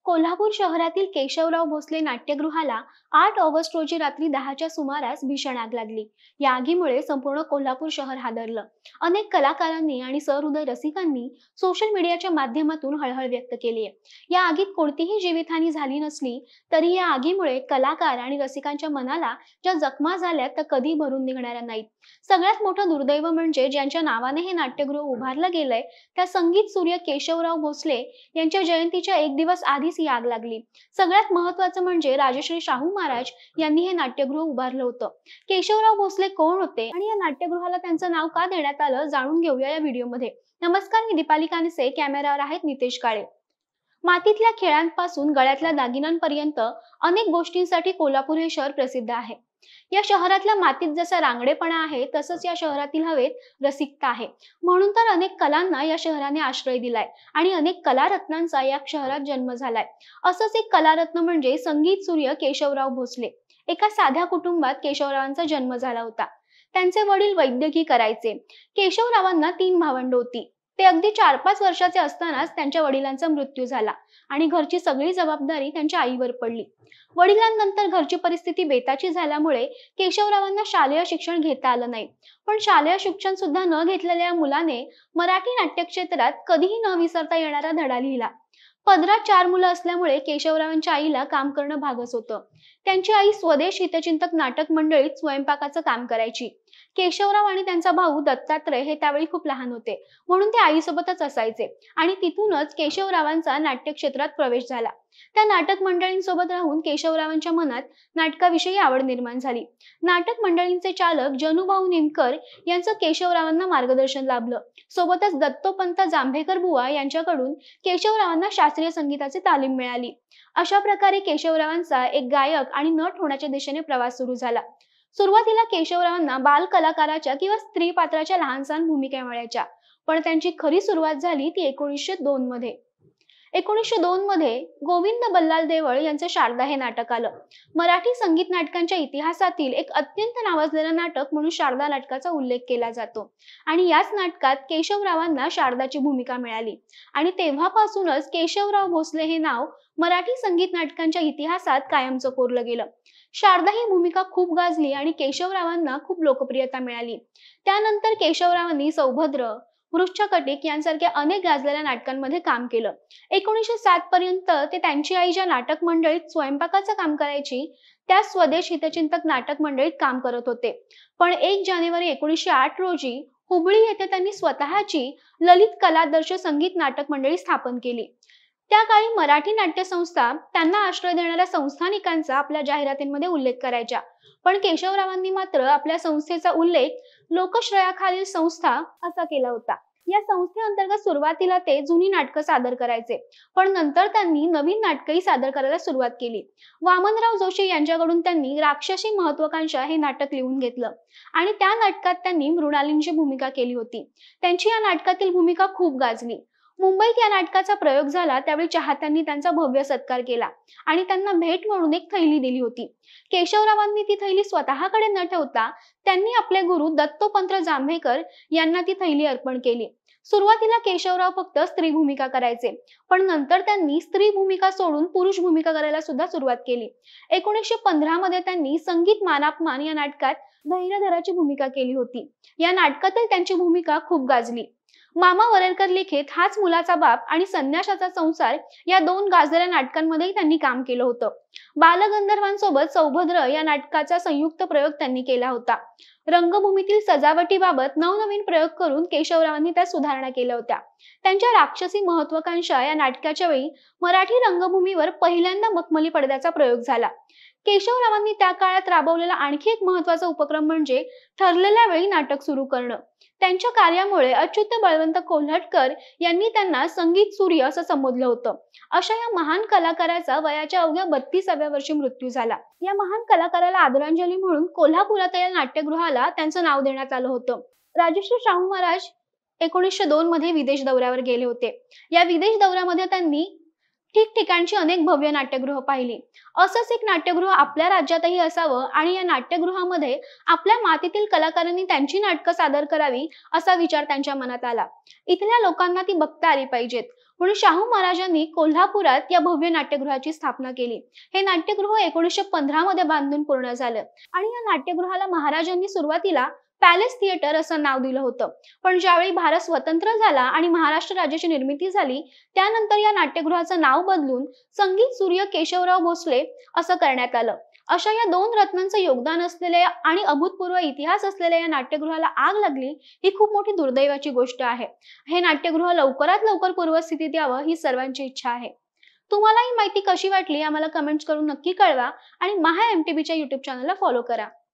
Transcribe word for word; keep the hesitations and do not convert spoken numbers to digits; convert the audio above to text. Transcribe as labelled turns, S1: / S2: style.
S1: कोल्हापूर शहरातील केशवराव भोसले नाट्यगृहाला आठ ऑगस्ट रोजी रात्री दहाच्या सुमारास भीषण आग लागली। या आगीमुळे संपूर्ण कोल्हापूर शहर हादरलं। अनेक कलाकारांनी आणि सहृदय रसिकांनी सोशल मीडियाच्या माध्यमातून हळहळ व्यक्त केली आहे। या आगीत कोणतीही जीवितहानी झाली नसली तरी या आगीमुळे कलाकार आणि रसिकांच्या मनाला ज्या जखमा झाल्या त्या कधी भरून निघणाऱ्या नाहीत। सगळ्यात मोठं दुर्दैव म्हणजे ज्यांच्या नावाने हे नाट्यगृह उभारलं गेलंय त्या संगीत सूर्य केशवराव भोसले यांच्या जयंतीच्या एक दिवस आधीच ही आग लागली। सगळ्यात महत्त्वाचं म्हणजे राजश्री शाहू महाराज यांनी हे नाट्यगृह उभारलं होतं। केशवराव भोसले कोण होते आणि या नाट्यगृहाला त्यांचं नाव का देण्यात आलं जाणून घेऊया या व्हिडिओमध्ये। नमस्कार, मी दीपाली कानसे, कॅमेरावर आहेत नितेश काळे। मातीतल्या खेळांपासून गळ्यातल्या दागिन्यांपर्यंत अनेक गोष्टींसाठी कोल्हापूर हे शहर प्रसिद्ध आहे। या शहरातल्या मातीत जसा रांगडेपणा आहे तसंच या शहरातील हवेत रसिकता आहे। म्हणून तर अनेक कलांना या शहराने आश्रय दिलाय आणि अनेक कलारत्नांचा या शहरात जन्म झालाय। असंच एक कलारत्न म्हणजे संगीत सूर्य केशवराव भोसले। एका साध्या कुटुंबात केशवरावांचा जन्म झाला होता। त्यांचे वडील वैद्यकीय करायचे। केशवरावांना तीन भावंड होती। ते अगदी चार पाच वर्षाचे असतानाच त्यांच्या वडिलांचा मृत्यू झाला आणि घरची सगळी जबाबदारी त्यांच्या आईवर पडली। वडिलांनंतर घरची परिस्थिती बेताची झाल्यामुळे केशवरावांना शालेय शिक्षण घेता आलं नाही। पण शालेय शिक्षण सुद्धा न घेतलेल्या मुलाने मराठी नाट्यक्षेत्रात कधीही न विसरता येणारा धडा लिहिला। पदरात चार मुलं असल्यामुळे केशवरावांच्या आईला काम करणं भागच होतं। त्यांची आई स्वदेश हितचिंतक नाटक मंडळीत स्वयंपाकाचं काम करायची। केशवराव आणि त्यांचा भाऊ दत्तात्रय हे त्यावेळी खूप लहान होते, म्हणून ते आईसोबतच असायचे आणि तिथूनच केशवरावांचा नाट्यक्षेत्रात प्रवेश झाला। त्या नाटक मंडळींसोबत राहून केशवरावांच्या मनात नाटकाविषयी आवड निर्माण झाली। नाटक मंडळींचे चालक जनुभाऊ निमकर यांचं केशवरावांना मार्गदर्शन लाभलं। सोबतच दत्तोपंत जांभेकर बुवा यांच्याकडून केशवरावांना शास्त्रीय संगीताची तालीम मिळाली। अशा प्रकारे केशवरावांचा एक गायक आणि नट होण्याच्या दिशेने प्रवास सुरू झाला। सुरुवातीला केशवरावांना बाल कलाकाराच्या किंवा स्त्री पात्राच्या लहानसहान भूमिका मिळायच्या, पण त्यांची खरी सुरुवात झाली ती एकोणीसशे दोन मध्ये। एकोणीसशे दोन मध्ये गोविंद बल्लाळ देवळ यांचं शारदा हे नाटक आलं। मराठी संगीत नाटकांच्या इतिहासातील एक अत्यंत नावाजलेलं नाटक म्हणून शारदा नाटकाचा उल्लेख केला जातो आणि याच नाटकात केशवरावांना शारदाची भूमिका मिळाली आणि तेव्हापासूनच केशवराव भोसले हे नाव मराठी संगीत नाटकांच्या इतिहासात कायमचं कोरलं गेलं। शारदा ही भूमिका खूप गाजली आणि केशवरावांना खूप लोकप्रियता मिळाली। त्यानंतर केशवरावांनी सौभद्र, वृक्षकटिक यांसारख्या अनेक गाजलेल्या नाटकांमध्ये काम केलं। एकोणीसशे सात पर्यंत ते त्यांची आई ज्या नाटक मंडळीत स्वयंपाकाचं काम करायची त्या स्वदेश हितचिंतक नाटक मंडळीत काम करत होते। पण एक जानेवारी एकोणीसशे आठ रोजी हुबळी येथे त्यांनी स्वतःची ललित कलादर्श संगीत नाटक मंडळी स्थापन केली। त्या काळी मराठी नाट्य संस्था त्यांना आश्रय देणाऱ्या संस्थानिकांचा आपल्या जाहिरातींमध्ये उल्लेख करायच्या, पण केशवरावांनी मात्र आपल्या संस्थेचा उल्लेख लोकश्रयाखालील संस्था असा केला होता। या संस्थेअंतर्गत सुरुवातीला ते जुनी नाटकं सादर करायचे, पण नंतर त्यांनी नवीन नाटकंही सादर करायला सुरुवात केली। वामनराव जोशी यांच्याकडून त्यांनी राक्षसी महत्वाकांक्षा हे नाटक लिहून घेतलं आणि त्या नाटकात त्यांनी मृणालींची भूमिका केली होती। त्यांची या नाटकातील भूमिका खूप गाजली। मुंबईत या नाटकाचा प्रयोग झाला त्यावेळी चाहत्यांनी त्यांचा भव्य सत्कार केला आणि त्यांना भेट म्हणून एक थैली दिली होती। केशवरावांनी ती थैली स्वतःकडे न ठेवता त्यांनी आपले गुरु दत्तोपंत जांभेकर यांना ती थैली अर्पण केली। सुरुवातीला केशवराव फक्त स्त्री भूमिका करायचे, पण नंतर त्यांनी स्त्री भूमिका सोडून पुरुष भूमिका करायला सुद्धा सुरुवात केली। एकोणीसशे पंधरा मध्ये त्यांनी संगीत मानापमान या नाटकात धैर्यधराची भूमिका केली होती। या नाटकातील त्यांची भूमिका खूप गाजली। मामा वरेरकर लिखित हाच मुलाचा बाप आणि संन्याशाचा संसार या दोन गाजलेल्या नाटकांमध्येही त्यांनी काम केलं होतं। बालगंधर्वांसोबत सौभद्र या नाटकाचा संयुक्त प्रयोग त्यांनी केला होता। रंगभूमीतील सजावटीबाबत नवनवीन प्रयोग करून केशवरावांनी त्या सुधारणा केल्या होत्या। त्यांच्या राक्षसी महत्वाकांक्षा या नाटकाच्या वेळी मराठी रंगभूमीवर पहिल्यांदा मखमली पडद्याचा प्रयोग झाला। केशवरावांनी त्या काळात राबवलेला आणखी एक महत्त्वाचा उपक्रम म्हणजे ठरलेल्या वेळी नाटक सुरू करणं। त्यांच्या कार्यामुळे अच्युत बळवंत कोल्हटकर यांनी त्यांना संगीत सूर्य असं संबोधलं होतं। अशा या महान कलाकाराचा वयाच्या अवघ्या बत्तीसाव्या वर्षी मृत्यू झाला। या महान कलाकाराला आदरांजली म्हणून कोल्हापुरात या नाट्यगृहाला त्यांचं नाव देण्यात आलं होतं। राजश्री शाहू महाराज एकोणीसशे दोन मध्ये विदेश दौऱ्यावर गेले होते। या विदेश दौऱ्यामध्ये त्यांनी ठिकठिकाणची अनेक भव्य नाट्यगृह पाहिली। असंच एक नाट्यगृह आपल्या राज्यातही असावं आणि या नाट्यगृहामध्ये आपल्या मातीतील कलाकारांनी त्यांची नाटकं सादर करावी असा विचार त्यांच्या मनात आला। इथल्या लोकांना ती बघता आली पाहिजेत, म्हणून शाहू महाराजांनी कोल्हापुरात या भव्य नाट्यगृहाची स्थापना केली। हे नाट्यगृह एकोणीसशे पंधरा मध्ये बांधून पूर्ण झालं आणि या नाट्यगृहाला महाराजांनी सुरुवातीला पॅलेस थिएटर असं नाव दिलं होतं। पण ज्यावेळी भारत स्वतंत्र झाला आणि महाराष्ट्र राज्याची निर्मिती झाली, त्यानंतर या नाट्यगृहाचं नाव बदलून संगीत सूर्य केशवराव भोसले असं करण्यात आलं। अशा या दोन रत्नांचं योगदान असलेल्या आणि अभूतपूर्व इतिहास असलेल्या या नाट्यगृहाला आग लागली, ही खूप मोठी दुर्दैवाची गोष्ट आहे। हे नाट्यगृह लवकरात लवकर पूर्वस्थितीत यावं ही सर्वांची इच्छा आहे। तुम्हाला ही माहिती कशी वाटली आम्हाला कमेंट्स करून नक्की कळवा आणि महा एमटीबीच्या युट्यूब चॅनलला फॉलो करा।